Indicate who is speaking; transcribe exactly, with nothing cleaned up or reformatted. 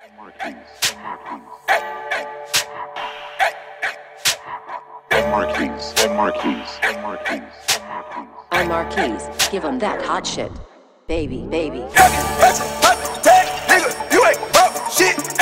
Speaker 1: Marquise, Marquise, Marquise,
Speaker 2: I'm Marquise, give 'em that hot shit. Baby, baby.
Speaker 3: Nigga, you ain't broke shit.